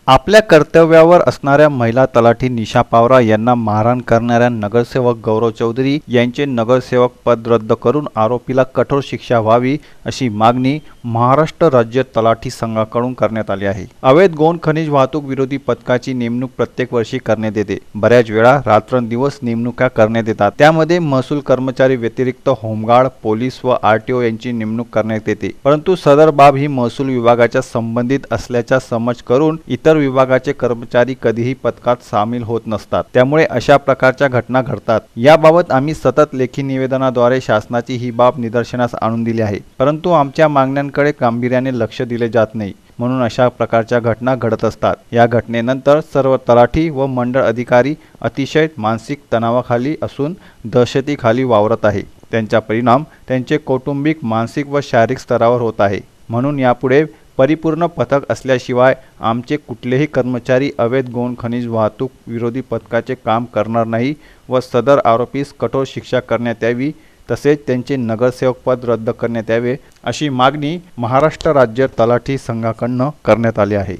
आपल्या कर्तव्यावर असणाऱ्या महिला तलाठी निशा पावरा यांना मारहाण करणाऱ्या नगरसेवक गौरव चौधरी यांचे नगरसेवक पद रद्द करून आरोपीला कठोर शिक्षा व्हावी अशी मागणी महाराष्ट्र राज्य तलाठी संघाकडून करण्यात आली आहे। अवैध गौण खनिज वाहतूक विरोधी पथकाची नेमणूक प्रत्येक वर्षी करण्यात येते। बऱ्याच वेळा रात्रंदिवस नेमणुका करण्यात येतात। त्यामध्ये महसूल कर्मचारी व्यतिरिक्त होमगार्ड, पोलीस व आरटीओ यांची नेमणूक करण्यात येते। परंतु सदर बाब ही महसूल विभागाच्या संबंधित असल्याचा समज करून इतर विभागाचे कर्मचारी कधीही पथकात सामील होत नसतात। त्यामुळे अशा प्रकारच्या घटना घडतात। याबाबत आम्ही सतत लेखी निवेदनाद्वारे शासनाची ही बाब निदर्शनास आणून दिली आहे, परंतु आमच्या मागण्यांकडे गांभीर्याने लक्ष दिले जात नाही, म्हणून अशा प्रकारच्या घटना घडत असतात। या घटनेनंतर सर्व तलाठी व मंडळ अधिकारी अतिशय मानसिक तणावाखाली असून दहशतीखाली वावरत आहे। त्यांचा परिणाम त्यांचे कौटुंबिक, मानसिक व शारीरिक स्तरावर होत आहे। म्हणून यापुढे परिपूर्ण पथक असल्याशिवाय आमचे कुठलेही कर्मचारी अवैध गौण खनिज वाहतूक विरोधी पथकाचे काम करणार नाही व सदर आरोपीस कठोर शिक्षा करण्यात यावी, तसेच त्यांचे नगरसेवक पद रद्द करण्यात यावे अशी मागणी महाराष्ट्र राज्य तलाठी संघाकडून करण्यात आली आहे।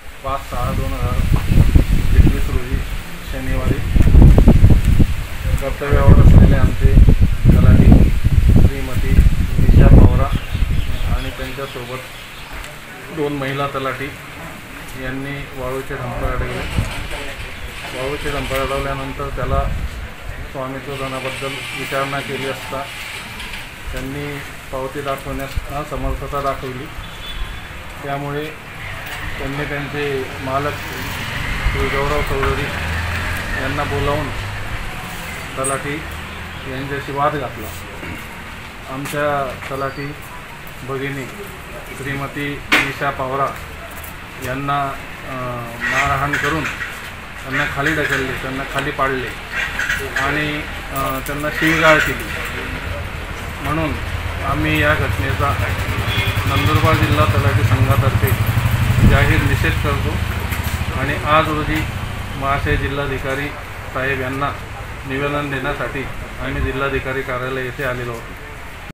5/6/2021 रोजी शनिवारी कर्तव्यावर असलेले आमचे तलाठी श्रीमती निशा पावरा आणि त्यांच्यासोबत 2 महिला तलाठी यांनी वाळूचे डंपर अडवले। वाळूचे डंपर अडवल्यानंतर त्याला स्वामित्व दानाबद्दल विचारणा केली असता त्यांनी पावती दाखवण्यास असमर्थता दाखवली। त्यामुळे त्यांनी त्यांचे मालक श्री गौरव चौधरी यांना बोलावून तलाठी यांच्याशी वाद घातला। आमच्या तलाठी भगिनी श्रीमती निशा पावरा यांना मारहाण करून त्यांना खाली ढकलले, त्यांना खाली पाडले आणि त्यांना शिवीगाळ केली। म्हणून आम्ही या घटनेचा नंदुरबार जिल्हा तलाठी संघातर्फे जाहीर निषेध करतो आणि आज रोजी महाशय जिल्हाधिकारी साहेब यांना निवेदन देण्यासाठी आम्ही जिल्हाधिकारी कार्यालय येथे आलेलो आहोत।